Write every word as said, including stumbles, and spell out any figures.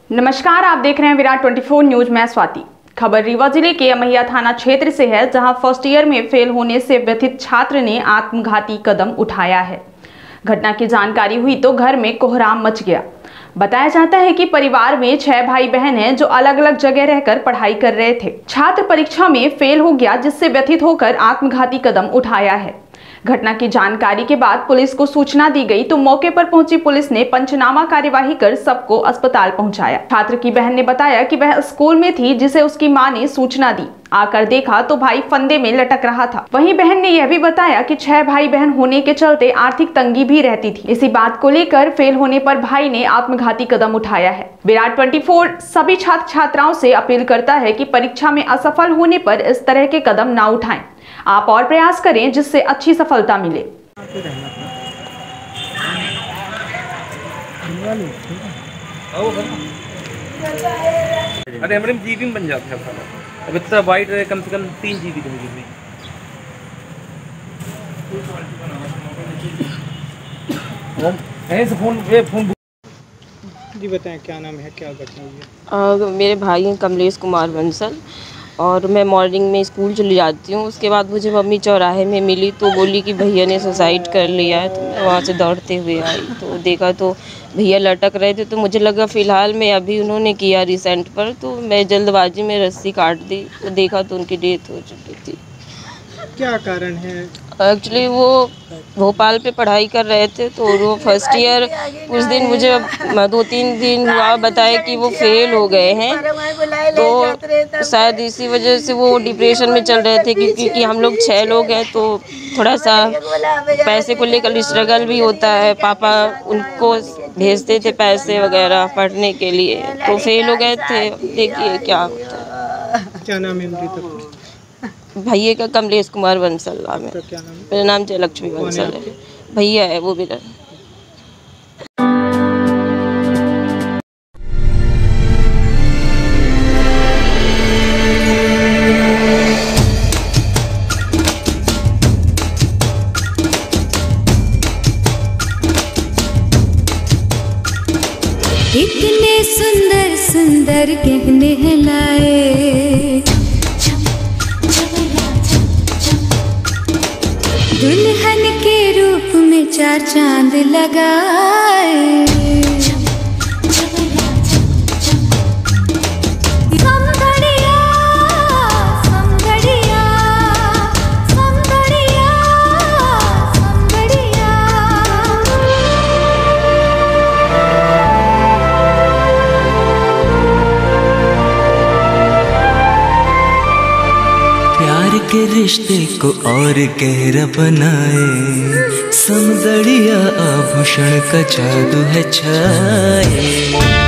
नमस्कार, आप देख रहे हैं विराट चौबीस न्यूज। मैं स्वाति। खबर रीवा जिले के अमैया थाना क्षेत्र से है, जहां फर्स्ट ईयर में फेल होने से व्यथित छात्र ने आत्मघाती कदम उठाया है। घटना की जानकारी हुई तो घर में कोहराम मच गया। बताया जाता है कि परिवार में छह भाई बहन हैं जो अलग अलग जगह रहकर पढ़ाई कर रहे थे। छात्र परीक्षा में फेल हो गया, जिससे व्यथित होकर आत्मघाती कदम उठाया है। घटना की जानकारी के बाद पुलिस को सूचना दी गई तो मौके पर पहुंची पुलिस ने पंचनामा कार्यवाही कर सबको अस्पताल पहुंचाया। छात्र की बहन ने बताया कि वह स्कूल में थी, जिसे उसकी मां ने सूचना दी। आकर देखा तो भाई फंदे में लटक रहा था। वहीं बहन ने यह भी बताया कि छह भाई बहन होने के चलते आर्थिक तंगी भी रहती थी। इसी बात को लेकर फेल होने पर भाई ने आत्मघाती कदम उठाया है। विराट चौबीस सभी छात्र छात्राओं से अपील करता है कि परीक्षा में असफल होने पर इस तरह के कदम ना उठाएं। आप और प्रयास करें जिससे अच्छी सफलता मिले। अरे हमारे जीबी में बन जाता है। अब इतना वाइड रहे, कम से कम तीन जीबी की होगी। ऐसे फोन ये फोन जी बताएं, क्या नाम है, क्या घटना हुई है? मेरे भाई हैं कमलेश कुमार बंसल, और मैं मॉर्निंग में स्कूल चली जाती हूँ। उसके बाद मुझे मम्मी चौराहे में मिली तो बोली कि भैया ने सुसाइड कर लिया है। तो मैं वहाँ से दौड़ते हुए आई तो देखा तो भैया लटक रहे थे। तो मुझे लगा फ़िलहाल में अभी उन्होंने किया रिसेंट पर, तो मैं जल्दबाजी में रस्सी काट दी तो देखा तो उनकी डेथ हो चुकी थी। क्या कारण है? एक्चुअली वो भोपाल पे पढ़ाई कर रहे थे, तो वो फर्स्ट ईयर उस दिन मुझे दो तीन दिन हुआ बताया कि वो फेल हो गए हैं। तो शायद इसी वजह से वो डिप्रेशन में चल रहे थे, क्योंकि कि हम लोग छः लोग हैं तो थोड़ा सा पैसे को लेकर स्ट्रगल भी होता है। पापा उनको भेजते थे पैसे वगैरह पढ़ने के लिए, तो फेल हो गए थे। देखिए क्या होता है। क्या नाम है मृतक? भैया का कमलेश कुमार बंसल नाम है। क्या नाम है? मेरा नाम जयलक्ष्मी बंसल है। भैया है वो मेरा। इतने सुंदर सुंदर गहने हैं लाए, दुल्हन के रूप में चार चांद लगाए। के रिश्ते को और गहरा बनाए, सौंदर्य आभूषण का जादू है छाए।